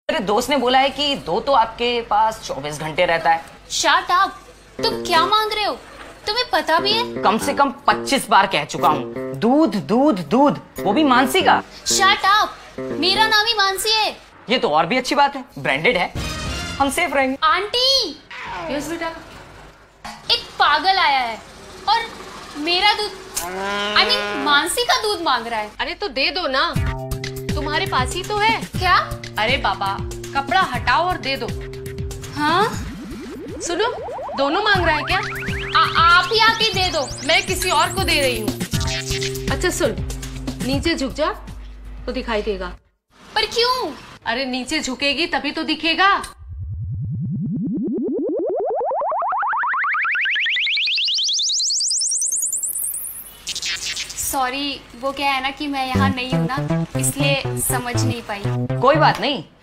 मेरे दोस्त ने बोला है कि दो तो आपके पास 24 घंटे रहता है। शट अप, तुम क्या मांग रहे हो? तुम्हें पता भी है? कम से कम 25 बार कह चुका हूँ, दूध दूध दूध, वो भी मानसी का। शट अप, मेरा नाम ही मानसी है। ये तो और भी अच्छी बात है, ब्रांडेड है, हम सेफ रहेंगे। आंटी, यस बेटा। एक पागल आया है और मेरा दूध I mean, मानसी का दूध मांग रहा है। अरे तो दे दो ना, तुम्हारे पास ही तो है। क्या? अरे बाबा, कपड़ा हटाओ और दे दो। हाँ? सुनो, दोनों मांग रहा है क्या? आप ही आके दे दो। मैं किसी और को दे रही हूँ। अच्छा सुन, नीचे झुक जा तो दिखाई देगा। पर क्यों? अरे नीचे झुकेगी तभी तो दिखेगा। सॉरी, वो क्या है ना कि मैं यहाँ नहीं हूँ ना, इसलिए समझ नहीं पाई। कोई बात नहीं,